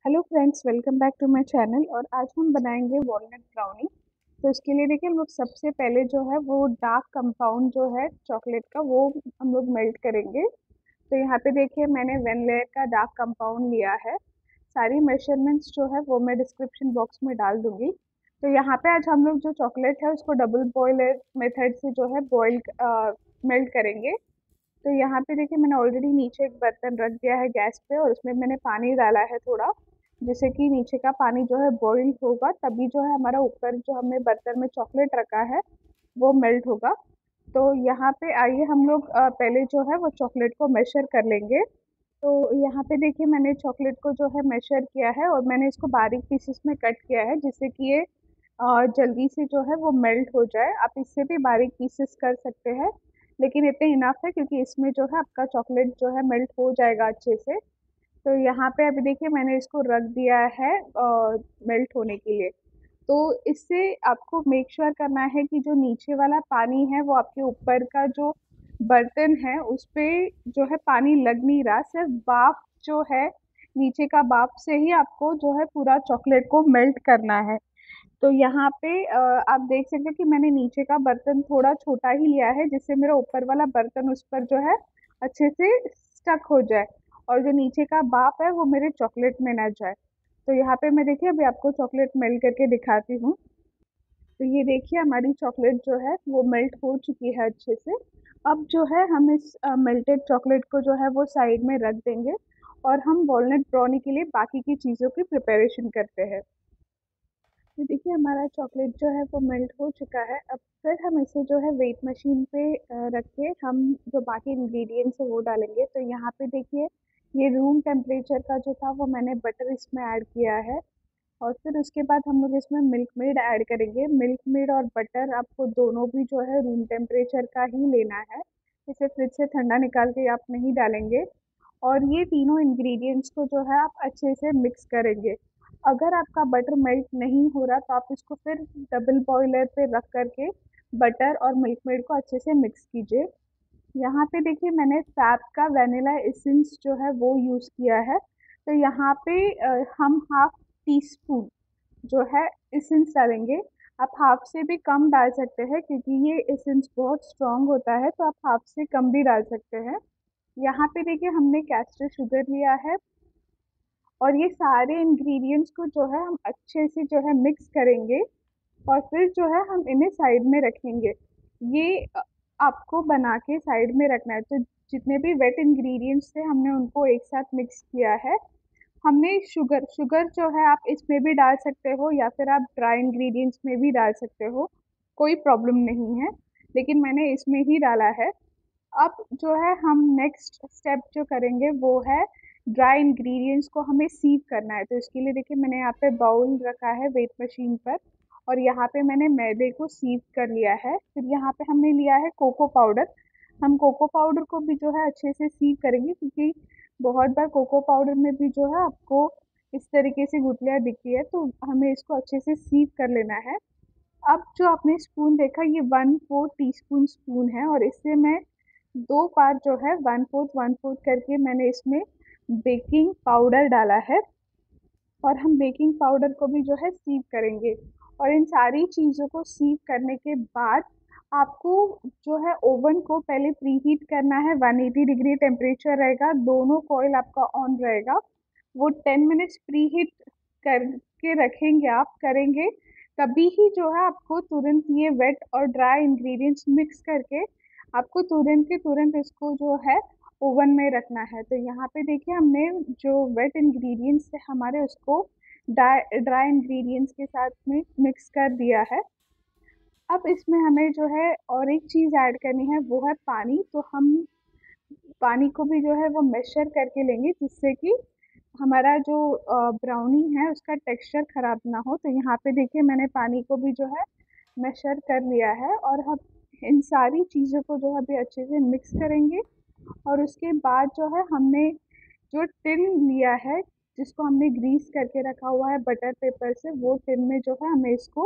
Hello friends, welcome back to my channel. और आज हम बनाएंगे वॉलनट ब्राउनी। तो इसके लिए देखिए हम लोग सबसे पहले जो है वो डार्क कंपाउंड जो है चॉकलेट का वो हम लोग मेल्ट करेंगे। तो यहाँ पे देखिए मैंने 1 लेयर का डार्क कंपाउंड लिया है। सारी मेजरमेंट्स जो है वो मैं डिस्क्रिप्शन बॉक्स में डाल दूंगी। तो यहाँ पे आज हम लोग जो चॉकलेट है उसको डबल बॉयलर मेथड से जो है बॉयल मेल्ट करेंगे। तो यहाँ पे देखिए मैंने ऑलरेडी नीचे एक बर्तन रख दिया है गैस पे और उसमें मैंने पानी डाला है थोड़ा, जिससे कि नीचे का पानी जो है बॉईल होगा तभी जो है हमारा ऊपर जो हमने बर्तन में चॉकलेट रखा है वो मेल्ट होगा। तो यहाँ पे आइए हम लोग पहले जो है वो चॉकलेट को मेशर कर लेंगे। तो यहाँ पे देखिए मैंने चॉकलेट को जो है मेशर किया है और मैंने इसको बारीक पीसेस में कट किया है जिससे कि ये जल्दी से जो है वो मेल्ट हो जाए। आप इससे भी बारीक पीसेस कर सकते हैं, लेकिन इतने इनफ है क्योंकि इसमें जो है आपका चॉकलेट जो है मेल्ट हो जाएगा अच्छे से। तो यहाँ पे अभी देखिए मैंने इसको रख दिया है मेल्ट होने के लिए। तो इससे आपको मेक श्योर करना है कि जो नीचे वाला पानी है वो आपके ऊपर का जो बर्तन है उस पे जो है पानी लग नहीं रहा, सिर्फ भाप जो है नीचे का भाप से ही आपको जो है पूरा चॉकलेट को मेल्ट करना है। तो यहाँ पे आप देख सकते हैं कि मैंने नीचे का बर्तन थोड़ा छोटा ही लिया है जिससे मेरा ऊपर वाला बर्तन उस पर जो है अच्छे से स्टक हो जाए और जो नीचे का भाप है वो मेरे चॉकलेट में ना जाए। तो यहाँ पे मैं देखिए अभी आपको चॉकलेट मेल्ट करके दिखाती हूँ। तो ये देखिए हमारी चॉकलेट जो है वो मेल्ट हो चुकी है अच्छे से। अब जो है हम इस मेल्टेड चॉकलेट को जो है वो साइड में रख देंगे और हम वॉलनट ब्राउनी के लिए बाकी की चीज़ों की प्रिपरेशन करते हैं। तो देखिए हमारा चॉकलेट जो है वो मेल्ट हो चुका है। अब फिर हम इसे जो है वेट मशीन पे रख के हम जो बाकी इंग्रेडिएंट्स है वो डालेंगे। तो यहाँ पे देखिए ये रूम टेम्परेचर का जो था वो मैंने बटर इसमें ऐड किया है। और फिर उसके बाद हम लोग इसमें मिल्क मेड ऐड करेंगे। मिल्क मेड और बटर आपको दोनों भी जो है रूम टेम्परेचर का ही लेना है, इसे फ्रिज से ठंडा निकाल के आप नहीं डालेंगे। और ये तीनों इंग्रेडिएंट्स को जो है आप अच्छे से मिक्स करेंगे। अगर आपका बटर मेल्ट नहीं हो रहा तो आप इसको फिर डबल बॉयलर पे रख करके बटर और मिल्क मेड को अच्छे से मिक्स कीजिए। यहाँ पे देखिए मैंने फैब का वेनिला एसेंस जो है वो यूज़ किया है। तो यहाँ पे हम हाफ टी स्पून जो है एसेंस डालेंगे। आप हाफ से भी कम डाल सकते हैं क्योंकि ये एसेंस बहुत स्ट्रांग होता है, तो आप हाफ से कम भी डाल सकते हैं। यहाँ पे देखिए हमने कैस्टर शुगर लिया है और ये सारे इंग्रेडिएंट्स को जो है हम अच्छे से जो है मिक्स करेंगे और फिर जो है हम इन्हें साइड में रखेंगे। ये आपको बना के साइड में रखना है। तो जितने भी वेट इंग्रेडिएंट्स थे हमने उनको एक साथ मिक्स किया है। हमने शुगर शुगर जो है आप इसमें भी डाल सकते हो या फिर आप ड्राई इंग्रेडिएंट्स में भी डाल सकते हो, कोई प्रॉब्लम नहीं है, लेकिन मैंने इसमें ही डाला है। अब जो है हम नेक्स्ट स्टेप जो करेंगे वो है ड्राई इंग्रेडिएंट्स को हमें सीव करना है। तो इसके लिए देखिए मैंने यहाँ पे बाउल रखा है वेट मशीन पर और यहाँ पे मैंने मैदे को सीव कर लिया है। फिर यहाँ पे हमने लिया है कोको पाउडर। हम कोको पाउडर को भी जो है अच्छे से सीव करेंगे क्योंकि बहुत बार कोको पाउडर में भी जो है आपको इस तरीके से गुठलियाँ दिखती है, तो हमें इसको अच्छे से सीव कर लेना है। अब जो आपने स्पून देखा ये 1/4 टीस्पून स्पून है और इससे मैं दो बार जो है 1/4 करके मैंने इसमें बेकिंग पाउडर डाला है और हम बेकिंग पाउडर को भी जो है सीव करेंगे। और इन सारी चीज़ों को सीव करने के बाद आपको जो है ओवन को पहले प्रीहीट करना है। 180 डिग्री टेम्परेचर रहेगा, दोनों कॉइल आपका ऑन रहेगा। वो 10 मिनट्स प्रीहीट करके रखेंगे, आप करेंगे तभी ही जो है आपको तुरंत ये वेट और ड्राई इंग्रेडिएंट्स मिक्स करके आपको तुरंत के तुरंत इसको जो है ओवन में रखना है। तो यहाँ पे देखिए हमने जो वेट इंग्रेडिएंट्स थे हमारे उसको ड्राई इंग्रेडिएंट्स के साथ में मिक्स कर दिया है। अब इसमें हमें जो है और एक चीज़ ऐड करनी है वो है पानी। तो हम पानी को भी जो है वो मेशर करके लेंगे जिससे कि हमारा जो ब्राउनी है उसका टेक्सचर ख़राब ना हो। तो यहाँ पे देखिए मैंने पानी को भी जो है मेशर कर लिया है और हम इन सारी चीज़ों को जो है अभी अच्छे से मिक्स करेंगे। और उसके बाद जो है हमने जो टिन लिया है जिसको हमने ग्रीस करके रखा हुआ है बटर पेपर से, वो टिन में जो है हमें इसको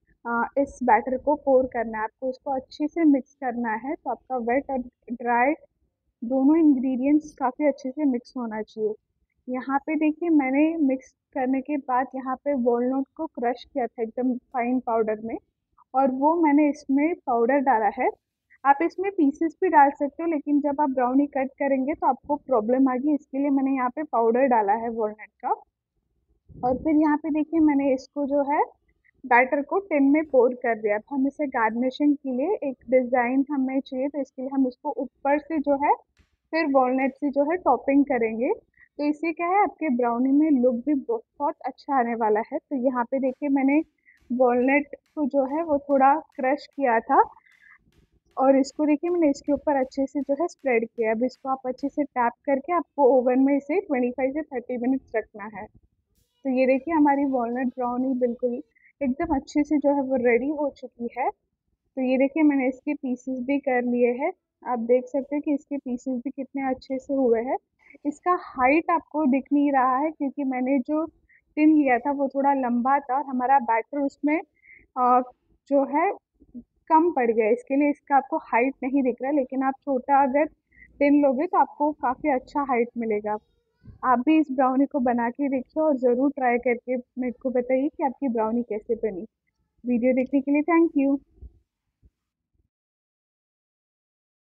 इस बैटर को पोर करना है। आपको इसको अच्छे से मिक्स करना है तो आपका वेट और ड्राई दोनों इंग्रेडिएंट्स काफ़ी अच्छे से मिक्स होना चाहिए। यहाँ पे देखिए मैंने मिक्स करने के बाद यहाँ पे वॉलनट को क्रश किया था एकदम फाइन पाउडर में, और वो मैंने इसमें पाउडर डाला है। आप इसमें पीसेस भी डाल सकते हो, लेकिन जब आप ब्राउनी कट करेंगे तो आपको प्रॉब्लम आएगी, इसके लिए मैंने यहाँ पे पाउडर डाला है वॉलनट का। और फिर यहाँ पे देखिए मैंने इसको जो है बैटर को टिन में पोर कर दिया था। हम इसे गार्निशिंग के लिए एक डिज़ाइन हमें चाहिए, तो इसके लिए हम इसको ऊपर से जो है फिर वॉलनट से जो है टॉपिंग करेंगे। तो इससे क्या है, आपके ब्राउनी में लुक भी बहुत अच्छा आने वाला है। तो यहाँ पे देखिए मैंने वॉलनट को जो है वो थोड़ा क्रश किया था, और इसको देखिए मैंने इसके ऊपर अच्छे से जो है स्प्रेड किया। अब इसको आप अच्छे से टैप करके आपको ओवन में इसे 25 से 30 मिनट्स रखना है। तो ये देखिए हमारी वॉलनट ब्राउनी बिल्कुल एकदम अच्छे से जो है वो रेडी हो चुकी है। तो ये देखिए मैंने इसके पीसेस भी कर लिए हैं। आप देख सकते हैं कि इसके पीसेस भी कितने अच्छे से हुए हैं। इसका हाइट आपको दिख नहीं रहा है क्योंकि मैंने जो टिन लिया था वो थोड़ा लंबा था, और हमारा बैटर उसमें जो है कम पड़ गया, इसके लिए इसका आपको हाइट नहीं दिख रहा। लेकिन आप छोटा अगर टिन लोगे तो आपको काफ़ी अच्छा हाइट मिलेगा। आप भी इस ब्राउनी को बना के देखिए और ज़रूर ट्राई करके मेरे को बताइए कि आपकी ब्राउनी कैसे बनी। वीडियो देखने के लिए थैंक यू।